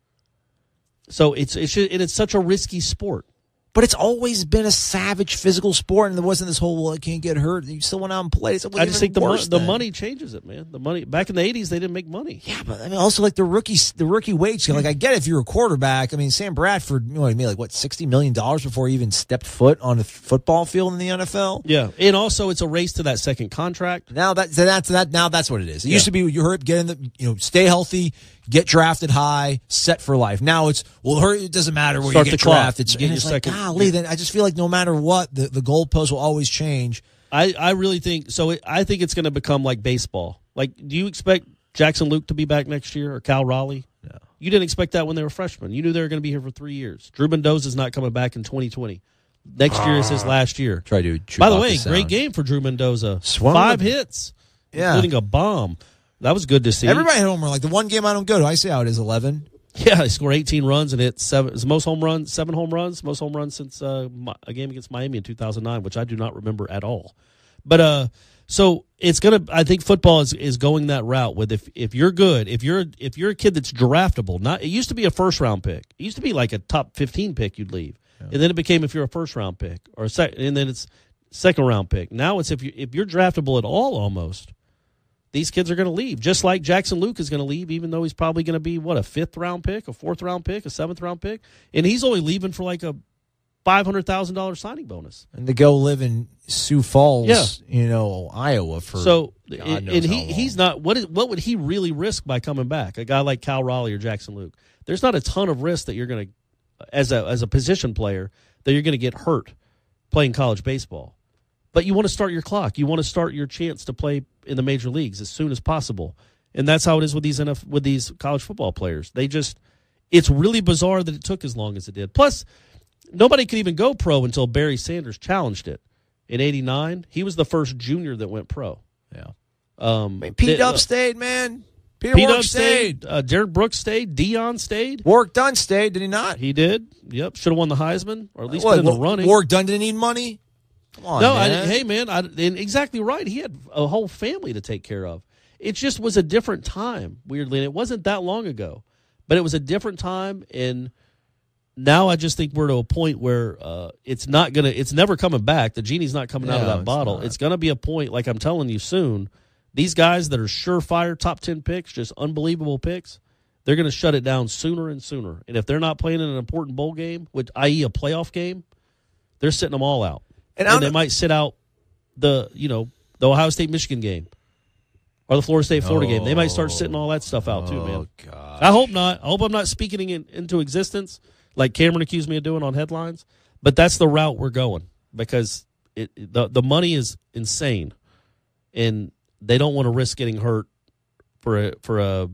So it's such a risky sport. But it's always been a savage physical sport, and there wasn't this whole, well, I can't get hurt. You still went out and played. I just think the money changes it, man. The money back in the 80s, they didn't make money. Yeah, but I mean, also like the rookie wage. Like, I get it if you're a quarterback. I mean, Sam Bradford, he made like $60 million before he even stepped foot on a football field in the NFL. Yeah, and also it's a race to that second contract. Now that's what it is. It used to be you hurt, get in the stay healthy, get drafted high, set for life. Now it's it doesn't matter where you get drafted. Get your second. Golly, then I just feel like no matter what, the goalpost will always change. I really think so. I think it's going to become like baseball. Like, do you expect Jackson Luke to be back next year or Cal Raleigh? No. You didn't expect that when they were freshmen. You knew they were going to be here for 3 years. Drew Mendoza's not coming back in 2020. Next year is his last year. Try to. By the way, great game for Drew Mendoza. 5 hits, including a bomb. That was good to see. Everybody hit home run. Like the one game I don't go to, I see how it is 11. Yeah, he scored 18 runs and hit 7 home runs, most home runs since a game against Miami in 2009, which I do not remember at all. But so it's I think football is going that route with if you're good, if you're a kid that's draftable, it used to be a first round pick. It used to be like a top 15 pick you'd leave. Yeah. And then it became if you're a first round pick and then it's second round pick. Now it's if you're draftable at all almost. These kids are going to leave, just like Jackson Luke is going to leave, even though he's probably going to be, a 5th round pick, a 4th round pick, a 7th round pick. And he's only leaving for like a $500,000 signing bonus. And to go live in Sioux Falls, Iowa for God knows how long. He's not, what would he really risk by coming back? A guy like Cal Raleigh or Jackson Luke. There's not a ton of risk that you're going to, as a position player, that you're going to get hurt playing college baseball. But you want to start your clock. You want to start your chance to play in the major leagues as soon as possible. And that's how it is with these college football players. It's really bizarre that it took as long as it did. Plus, nobody could even go pro until Barry Sanders challenged it. In 89, he was the first junior that went pro. Yeah. Pete Dub stayed, man. Pete Dub stayed. Derek Brooks stayed. Dion stayed. Warwick Dunn stayed, did he not? He did. Yep. Should have won the Heisman, or at least been in the running. Warwick Dunn didn't need money? Come on, no, man. And exactly right. He had a whole family to take care of. It just was a different time, weirdly, and it wasn't that long ago. But it was a different time, and now I just think we're to a point where it's never coming back. The genie's not coming out of that bottle. It's going to be a point, like I'm telling you soon, these guys that are surefire top 10 picks, just unbelievable picks, they're going to shut it down sooner and sooner. And if they're not playing in an important bowl game, i.e. a playoff game, they're sitting them all out. And they might sit out the Ohio State-Michigan game or the Florida State-Florida game. They might start sitting all that stuff out too, man. Gosh. I hope not. I hope I'm not speaking into existence like Cameron accused me of doing on headlines. But that's the route we're going because the money is insane, and they don't want to risk getting hurt for a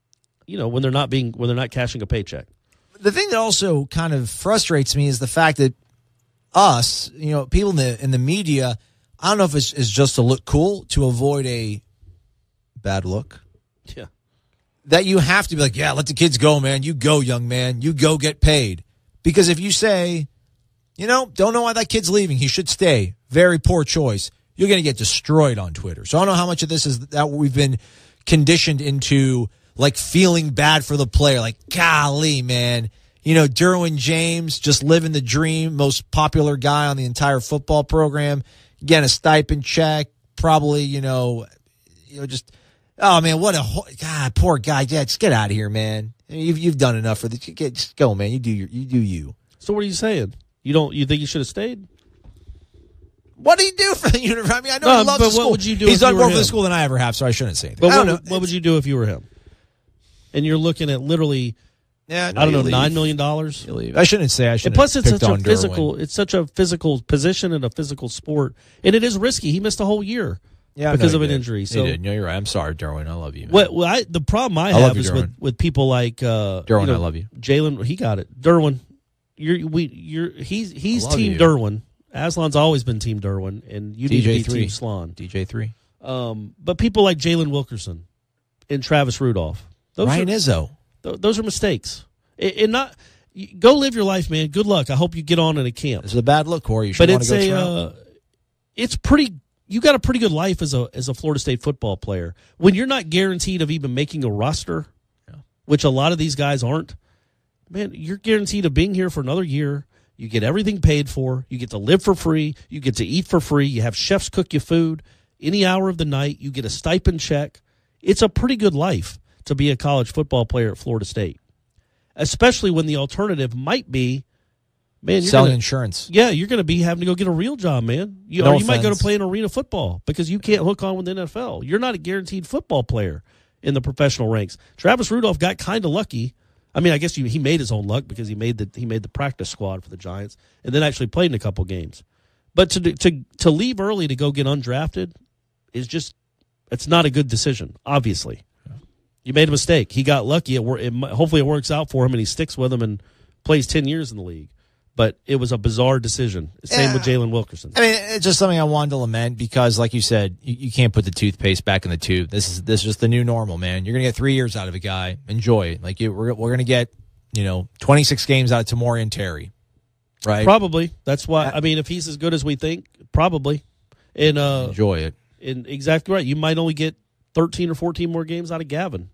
when they're not cashing a paycheck. The thing that also kind of frustrates me is the fact that us, people in the media, I don't know if it's just to look cool, to avoid a bad look. Yeah. That you have to be like, yeah, let the kids go, man. You go, young man. You go get paid. Because if you say, don't know why that kid's leaving, he should stay, very poor choice, you're going to get destroyed on Twitter. So I don't know how much of this is that we've been conditioned into, like, feeling bad for the player. Like, golly, man. Derwin James, just living the dream, most popular guy on the entire football program, getting a stipend check, probably, just, oh, man, God, poor guy. Yeah, just get out of here, man. You've done enough for this. Just go, man. You do you. So what are you saying? You think you should have stayed? What do you do for the university? I mean, I know he loves the school. What would you do? He's done more for the school than I ever have, so I shouldn't say anything. But what would you do if you were him? And you're looking at literally, $9 million. You leave. I shouldn't say. And plus, it's such a physical. It's such a physical position and a physical sport, and it is risky. He missed a whole year because of an injury. So he did. No, you're right. I'm sorry, Derwin. I love you, man. The problem I have is with people like Derwin. I love you. Jalen, he got it. Derwin, he's Team you. Derwin. Aslan's always been Team Derwin, and you need to be Team Slon. DJ3. But people like Jalen Wilkerson and Travis Rudolph, Ryan Izzo. Those are mistakes. Go live your life, man. Good luck. I hope you get on in a camp. This is a bad look, Corey. You should want to go through. It's pretty. You got a pretty good life as a Florida State football player when you're not guaranteed of even making a roster, which a lot of these guys aren't. Man, you're guaranteed of being here for another year. You get everything paid for. You get to live for free. You get to eat for free. You have chefs cook you food any hour of the night. You get a stipend check. It's a pretty good life to be a college football player at Florida State, especially when the alternative might be, man, selling insurance. Yeah, you're going to be having to go get a real job, man. You might go to play in arena football because you can't hook on with the NFL. You're not a guaranteed football player in the professional ranks. Travis Rudolph got kind of lucky. I mean, I guess he made his own luck because he made the practice squad for the Giants and then actually played in a couple games. But to leave early to go get undrafted is just, it's not a good decision, obviously. You made a mistake. He got lucky. Hopefully it works out for him and he sticks with him and plays 10 years in the league. But it was a bizarre decision. Same with Jalen Wilkerson. I mean, it's just something I wanted to lament because, like you said, you can't put the toothpaste back in the tube. This is just the new normal, man. You're going to get 3 years out of a guy. Enjoy it. Like we're going to get 26 games out of Tamorrion Terry, right? Probably. That's why. I mean, if he's as good as we think, probably. And enjoy it. And exactly right. You might only get 13 or 14 more games out of Gavin.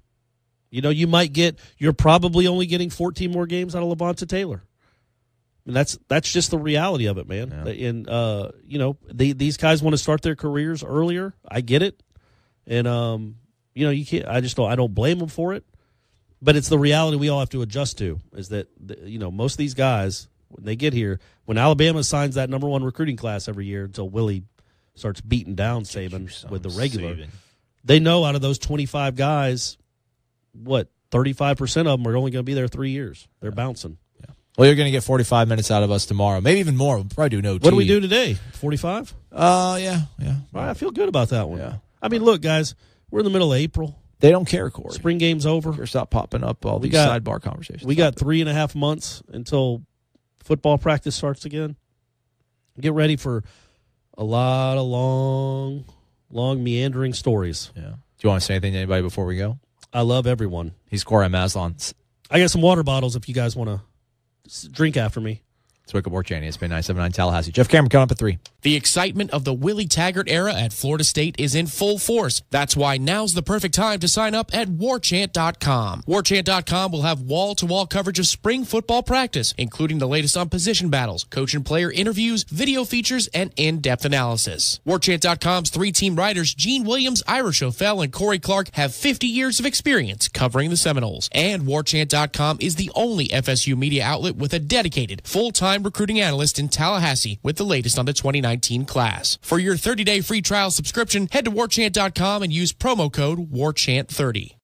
You're probably only getting 14 more games out of Levonta Taylor. And that's just the reality of it, man. Yeah. And these guys want to start their careers earlier. I get it, and you can't. I don't blame them for it, but it's the reality we all have to adjust to. Is that most of these guys when they get here, when Alabama signs that number 1 recruiting class every year until Willie starts beating down Saban with the regular, they know out of those 25 guys, 35% of them are only going to be there 3 years. They're bouncing. Well, you're going to get 45 minutes out of us tomorrow. Maybe even more. We'll probably do no OT. What do we do today? 45? Yeah. I feel good about that one. Yeah. I mean, look, guys, we're in the middle of April. They don't care, Corey. Spring game's over. You're stop popping up all these sidebar conversations. We got 3.5 months until football practice starts again. Get ready for a lot of long meandering stories. Yeah. Do you want to say anything to anybody before we go? I love everyone. He's Corey Maslon. I got some water bottles if you guys want to drink after me. It's Wake Up War Chant, ESPN 979 Tallahassee. Jeff Cameron coming up at 3. The excitement of the Willie Taggart era at Florida State is in full force. That's why now's the perfect time to sign up at warchant.com. Warchant.com will have wall-to-wall coverage of spring football practice, including the latest on position battles, coach and player interviews, video features, and in-depth analysis. Warchant.com's 3-team writers, Gene Williams, Ira Schofel, and Corey Clark, have 50 years of experience covering the Seminoles. And Warchant.com is the only FSU media outlet with a dedicated, full-time recruiting analyst in Tallahassee with the latest on the 2019 class. For your 30-day free trial subscription, head to warchant.com and use promo code WARCHANT30.